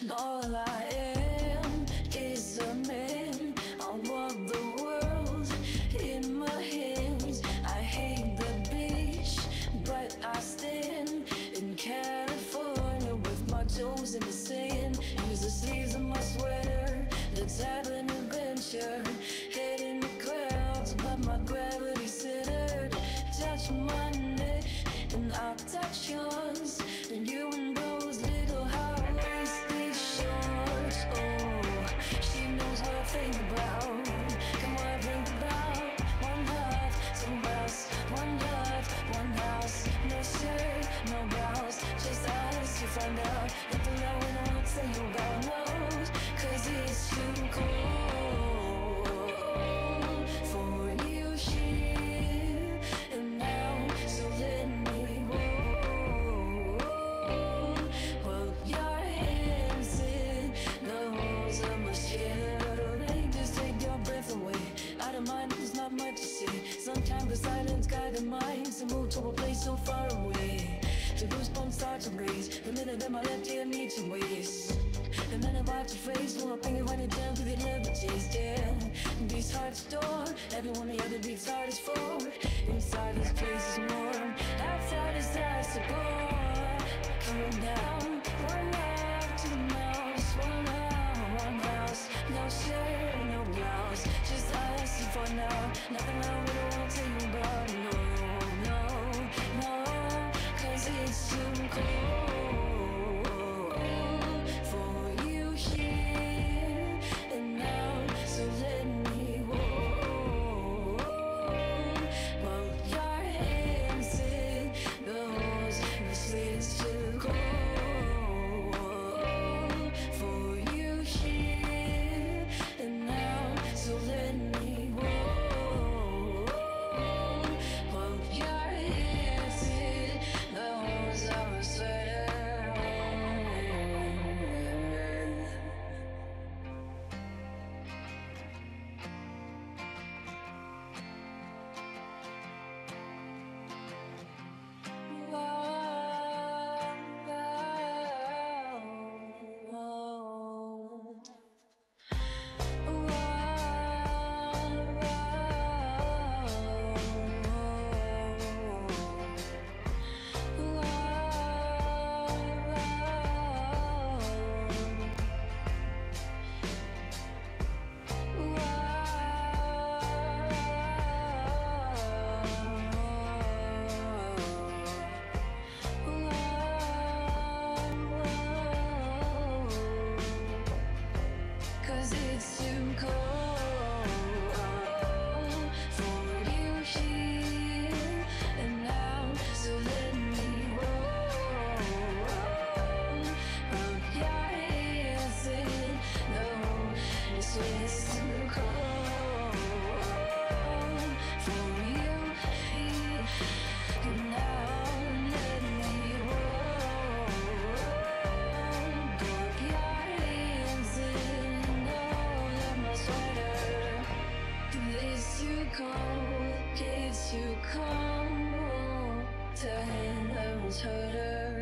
All I am is a man. I want the world in my hands. I hate the beach, but I stand in California with my toes in the sand. Use the sleeves of my sweater, let's have an adventure. Head in the clouds, but my gravity centered. Touch my neck and I'll touch yours, and you and those little high-waisted shorts. Oh, she knows what I think about. Come on, think about one heart, two house, one love, one house. No shirt, no blouse, just us. You find out that the love we don't want to tell you about knows, 'cause it's too cold for you here and now. So let me hold your hands in the holes of my shirt. Just take your breath away. Out of mind, there's not much to see. Sometimes the silence guides the mind to move to a place so far away. The goosebumps start to raise the minute that my left ear meets your waist. And then I watch your face, pull up and running down through the liberties. Yeah, beats heart's door, everyone the other beats heart is for. Inside this place is warm, outside is ice to pour. Coming down, one love to the mouse, one love, one house. No shirt, no blouse, just us for now. Nothing I really won't tell you about. No, no, no, 'cause it's too cold for you here and now. So let me hold your hands in the holes. This is too cold for you here and now. So let me hold your hands in the holes of a sweater. It's too cold to handle harder.